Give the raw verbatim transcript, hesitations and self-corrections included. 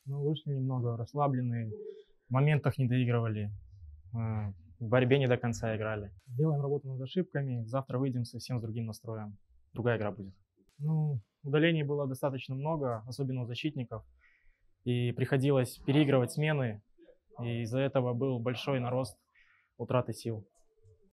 Ну, вышли немного расслабленные, в моментах не доигрывали, а, в борьбе не до конца играли. Сделаем работу над ошибками, завтра выйдем совсем с другим настроем. Другая игра будет. Ну, удалений было достаточно много, особенно у защитников, и приходилось переигрывать смены, и из-за этого был большой нарост утраты сил.